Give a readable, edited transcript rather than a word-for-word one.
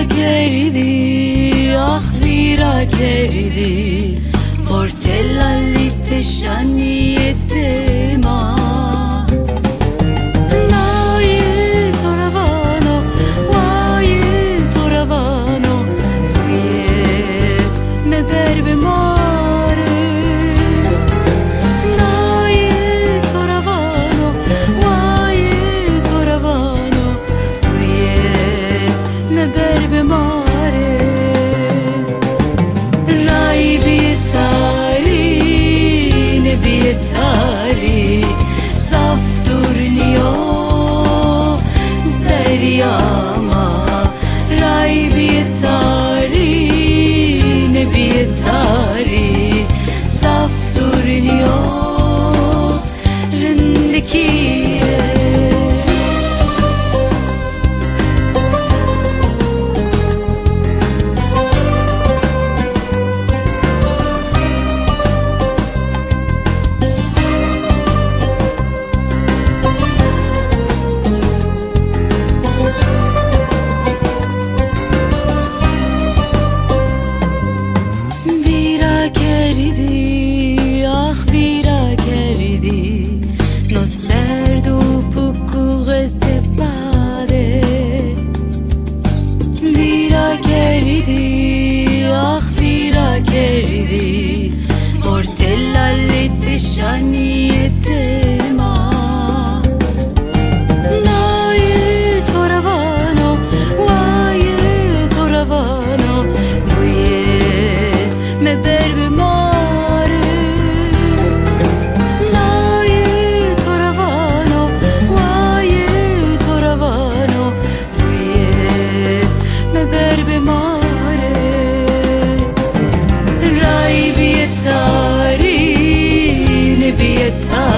کردی آخ ویرا کردی پورتلالی تشانیت ما نای تو روانو وای تو روانو بویه مبر به ماره نای تو روانو وای تو روانو بویه مبر به ماره رای بیتاری نبیتاری زفتورنیو زریاما رای بیتاری نبیتاری زفتورنیو رندکیه کردی پورتلالی تشانیت ما نای تو روانو وای تو روانو بویه مبر به ماره نای تو روانو وای تو روانو بویه مبر به ماره بیتاری نبیتاری